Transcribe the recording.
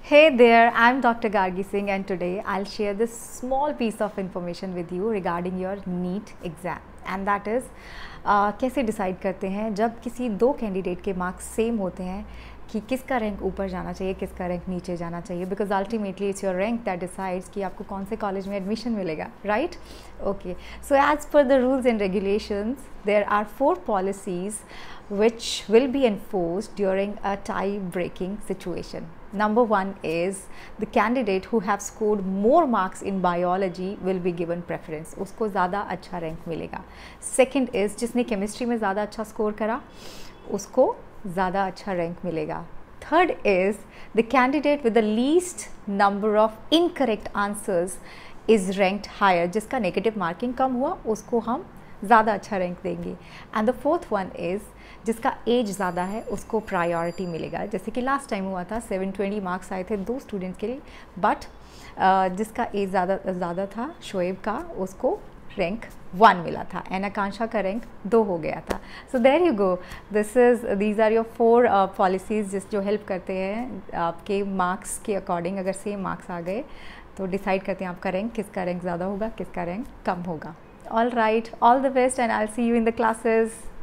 Hey there, I'm Dr. Gargi Singh and today I'll share this small piece of information with you regarding your NEET exam and that is कैसे decide करते हैं जब किसी दो candidate के marks same होते हैं कि किसका रैंक ऊपर जाना चाहिए, किसका रैंक नीचे जाना चाहिए, because ultimately it's your rank that decides कि आपको कौन से कॉलेज में एडमिशन मिलेगा, right? Okay, so as per the rules and regulations there are 4 policies which will be enforced during a tie-breaking situation. Number 1 is the candidate who have scored more marks in biology will be given preference. उसको ज़्यादा अच्छा rank मिलेगा. Second is जिसने chemistry में ज़्यादा अच्छा score करा उसको ज़्यादा अच्छा रैंक मिलेगा. Third is the candidate with the least number of incorrect answers is ranked higher. जिसका नेगेटिव मार्किंग कम हुआ उसको हम ज़्यादा अच्छा रैंक देंगे. And the fourth one is जिसका एज ज़्यादा है उसको प्रायोरिटी मिलेगा. जैसे कि लास्ट टाइम हुआ था 720 मार्क्स आए थे 2 स्टूडेंट्स के लिए, बट जिसका एज ज़्यादा था शोएब का उसको रैंक 1 मिला था एंड आकांक्षा का रैंक 2 हो गया था. So there you go, these are your 4 policies जो हेल्प करते हैं आपके मार्क्स के अकॉर्डिंग. अगर सेम मार्क्स आ गए तो डिसाइड करते हैं आपका रैंक, किसका रैंक ज़्यादा होगा, किसका रैंक कम होगा. All right, all the best and I'll see you in the classes.